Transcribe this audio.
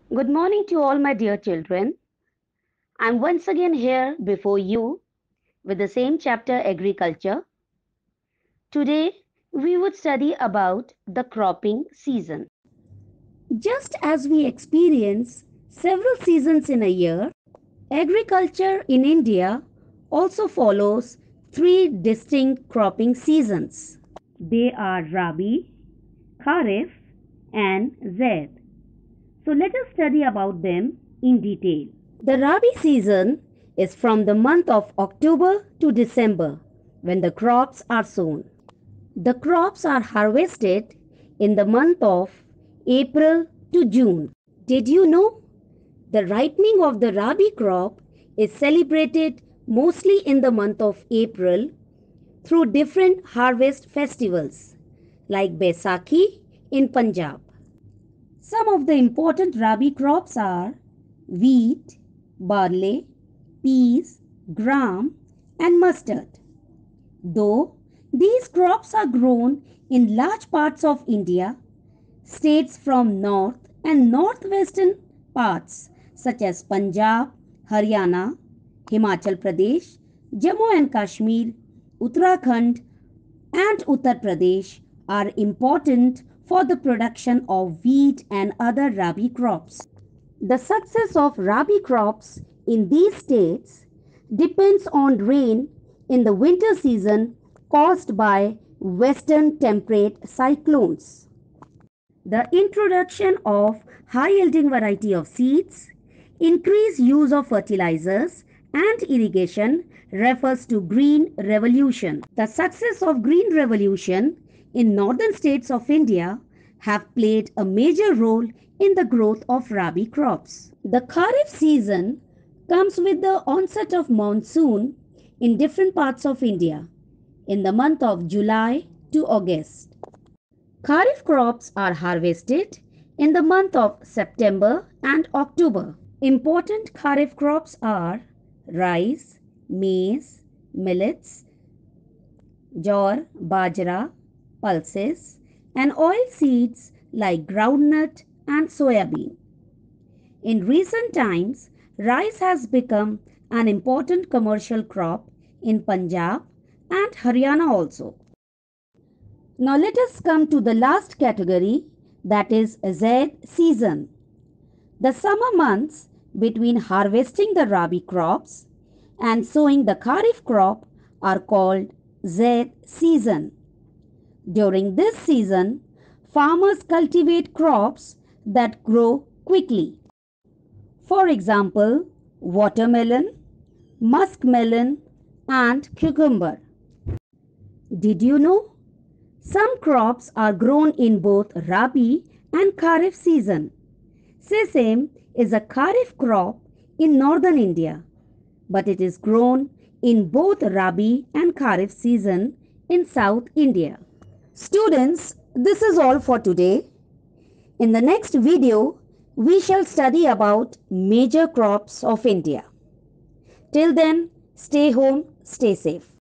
Good morning to all my dear children. I'm once again here before you with the same chapter agriculture. Today we would study about the cropping season. Just as we experience several seasons in a year, agriculture in India also follows three distinct cropping seasons. They are Rabi, Kharif and Zaid. So let us study about them in detail. The Rabi season is from the month of October to December when the crops are sown. The crops are harvested in the month of April to June. Did you know? The ripening of the Rabi crop is celebrated mostly in the month of April through different harvest festivals like Baisakhi in Punjab. Some of the important Rabi crops are wheat, barley, peas, gram, and mustard. Though these crops are grown in large parts of India, states from north and northwestern parts such as Punjab, Haryana, Himachal Pradesh, Jammu and Kashmir, Uttarakhand, and Uttar Pradesh are important for the production of wheat and other Rabi crops. The success of Rabi crops in these states depends on rain in the winter season caused by western temperate cyclones. The introduction of high yielding variety of seeds, increased use of fertilizers and irrigation refers to green revolution. The success of green revolution in northern states of India have played a major role in the growth of Rabi crops. The Kharif season comes with the onset of monsoon in different parts of India in the month of July to August. Kharif crops are harvested in the month of September and October. Important Kharif crops are rice, maize, millets, jowar, bajra, pulses, and oil seeds like groundnut and soybean. In recent times, rice has become an important commercial crop in Punjab and Haryana also. Now let us come to the last category, that is Zaid season. The summer months between harvesting the Rabi crops and sowing the Kharif crop are called Zaid season. During this season, farmers cultivate crops that grow quickly. For example, watermelon, muskmelon, and cucumber. Did you know? Some crops are grown in both Rabi and Kharif season. Sesame is a Kharif crop in northern India, but it is grown in both Rabi and Kharif season in South India. Students, this is all for today. In the next video, we shall study about major crops of India. Till then, stay home, stay safe.